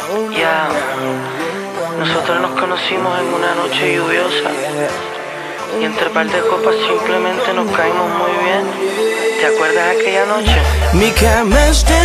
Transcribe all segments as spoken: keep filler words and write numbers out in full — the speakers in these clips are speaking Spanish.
Ya, nosotros nos conocimos en una noche lluviosa y entre par de copas simplemente nos caímos muy bien. ¿Te acuerdas de aquella noche? Mi cama está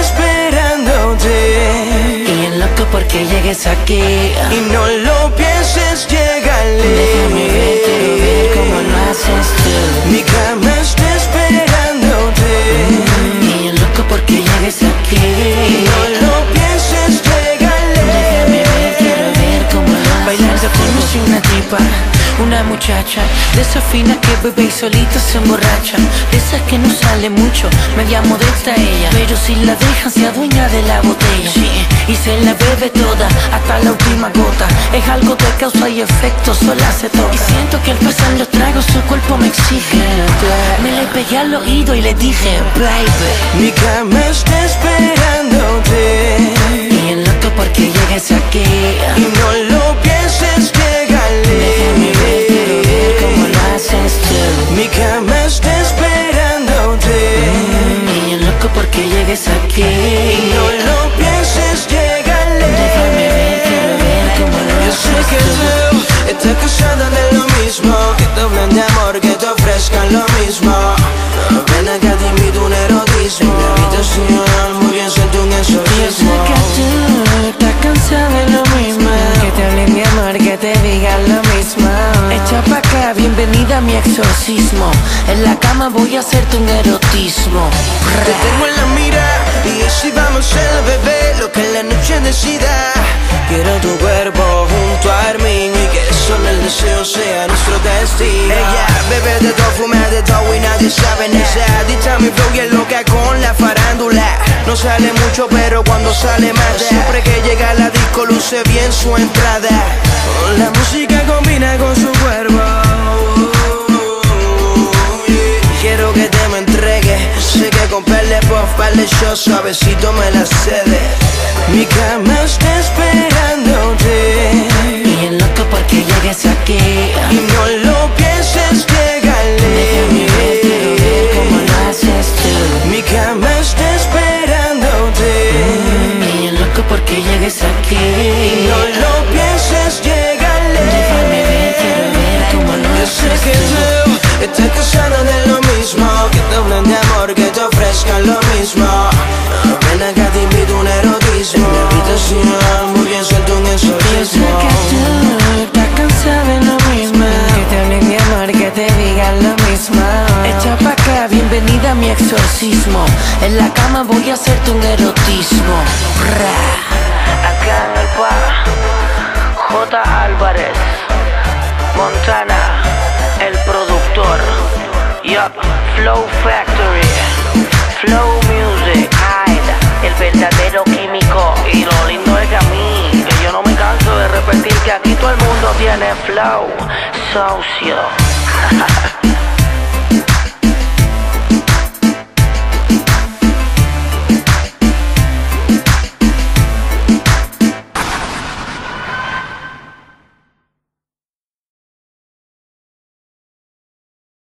esperándote y en loco porque llegues aquí y no lo pienses, llégale. Déjame ver, quiero ver cómo lo haces tú. Mi cama está esperándote mm, y en loco porque llegues aquí y no lo pienses, llégale. Déjame ver, quiero ver cómo lo haces. Bailar de forma sin una tipa, una muchacha de esa fina que bebe y solita se emborracha, de esas que no sale mucho, media modesta ella, pero si la dejan se adueña de la botella, sí, y se la bebe toda hasta la última gota. Es algo de causa y efecto, sola se toca. Y siento que al pasar los tragos su cuerpo me exige. Me le pegué al oído y le dije, baby, mi cama está esperándote y en loco porque llegues aquí y no lo pienses, llégale. Déjame ver, quiero ver cómo lo haces tú. Mi cama está esperándote mm, y en loco porque llegues aquí y no lo pienses, llégale. Déjame ver, quiero ver cómo lo Yo sé que haces tú. tú estás cansada de lo mismo, que te hablen de amor, que te ofrezcan lo mismo. Ven acá, te invito a un erotismo. En mi habitación, muy bien, siento un Yo sé exorcismo. que tú estás cansada de lo mismo, que te hablen de amor, que te digan lo mismo. Echa pa' acá, bienvenida a mi exorcismo. En la cama voy a hacerte un erotismo. Te tengo en la mira y así vamos a ser, bebé, lo que la noche decida. Quiero tu cuerpo junto a Armin y que solo el deseo sea nuestro destino. Ella bebe de todo, fuma de todo y nadie sabe nada. Dita mi flow y es loca con la farándula. No sale mucho pero cuando sale mata. Siempre que llega a la disco luce bien su entrada. La música combina con su cuerpo. Quiero que te me entregues. Sé que con perle puff, par de show, suavecito me la cede. Mi cama está esperándote y en loco porque llegues aquí y no lo pienses, llégale. Déjame ver, quiero ver cómo lo haces tú. Mi cama está esperándote mm, y en loco porque llegues aquí y no lo pienses, llégale. Déjame ver, quiero ver cómo lo Yo sé haces que tú. tú estás cansada de lo mismo, que te hablen de amor, que te ofrezcan lo mismo. Ven acá, te invito a un erotismo. En mi habitación, muy bien, suelto un Yo sé exorcismo. que tú estás cansada de lo mismo, que te hablen de amor, que te digan lo mismo. Echa pa' acá, bienvenida a mi exorcismo. En la cama voy a hacerte un erotismo. Acá en el bar, J. Álvarez, Montana, el productor. Yup, Flow Factory, Flow Music, Aida, el verdadero químico. Y lo lindo es que a mí, que yo no me canso de repetir que aquí todo el mundo tiene flow, socio.